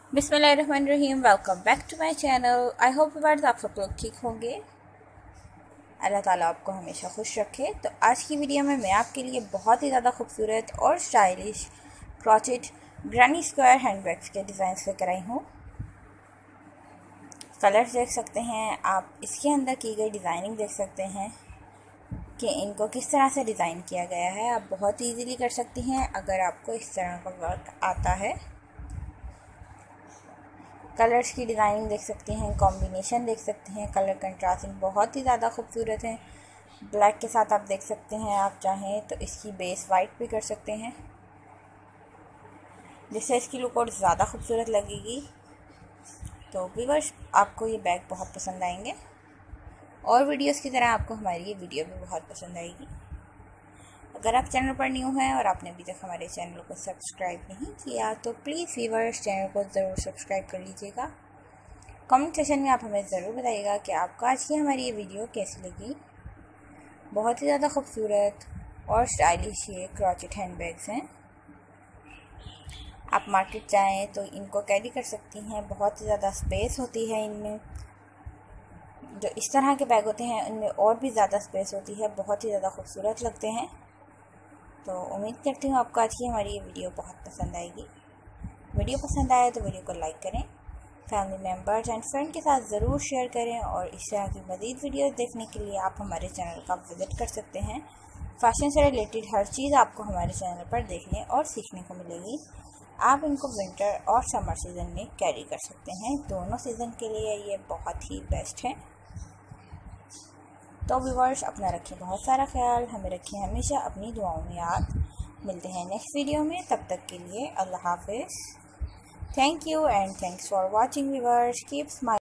बिस्मिल्लाहिर्रहमानिर्रहीम। Welcome back to my channel. I hope viewers आप सब लोग ठीक होंगे। अल्लाह ताला आपको हमेशा खुश रखे। तो आज की वीडियो में मैं आपके लिए बहुत ही ज़्यादा खूबसूरत और stylish crochet granny square handbags के डिज़ाइन लेकर आई हूँ। कलर्स देख सकते हैं आप, इसके अंदर की गई डिज़ाइनिंग देख सकते हैं कि इनको किस तरह से डिज़ाइन किया गया है। आप बहुत ईजीली कर सकती हैं अगर आपको इस तरह का वर्क आता है। कलर्स की डिज़ाइनिंग देख सकते हैं, कॉम्बिनेशन देख सकते हैं, कलर कंट्रास्टिंग बहुत ही ज़्यादा खूबसूरत है। ब्लैक के साथ आप देख सकते हैं, आप चाहें तो इसकी बेस वाइट भी कर सकते हैं जिससे इसकी लुक और ज़्यादा खूबसूरत लगेगी। तो व्यूअर्स आपको ये बैग बहुत पसंद आएंगे और वीडियोस की तरह आपको हमारी ये वीडियो भी बहुत पसंद आएगी। अगर आप चैनल पर न्यू हैं और आपने अभी तक हमारे चैनल को सब्सक्राइब नहीं किया तो प्लीज़ व्यूअर्स चैनल को ज़रूर सब्सक्राइब कर लीजिएगा। कमेंट सेशन में आप हमें ज़रूर बताइएगा कि आपको आज की हमारी ये वीडियो कैसी लगी। बहुत ही ज़्यादा खूबसूरत और स्टाइलिश ये क्रॉचेट हैंडबैग्स हैं। आप मार्केट जाएँ तो इनको कैरी कर सकती हैं। बहुत ही ज़्यादा स्पेस होती है इनमें। जो इस तरह के बैग होते हैं उनमें और भी ज़्यादा स्पेस होती है, बहुत ही ज़्यादा खूबसूरत लगते हैं। तो उम्मीद करती हूँ आपको आज की हमारी ये वीडियो बहुत पसंद आएगी। वीडियो पसंद आए तो वीडियो को लाइक करें, फैमिली मेम्बर्स एंड फ्रेंड के साथ ज़रूर शेयर करें और इस तरह की मज़ीद वीडियोस देखने के लिए आप हमारे चैनल का विज़िट कर सकते हैं। फैशन से रिलेटेड हर चीज़ आपको हमारे चैनल पर देखने और सीखने को मिलेगी। आप इनको विंटर और समर सीज़न में कैरी कर सकते हैं। दोनों सीज़न के लिए ये बहुत ही बेस्ट है। तो व्यूअर्स अपना रखें बहुत सारा ख्याल, हमें रखें हमेशा अपनी दुआओं में याद। मिलते हैं नेक्स्ट वीडियो में, तब तक के लिए अल्लाह हाफिज़। Thank you and thanks for watching viewers. Keep smiling.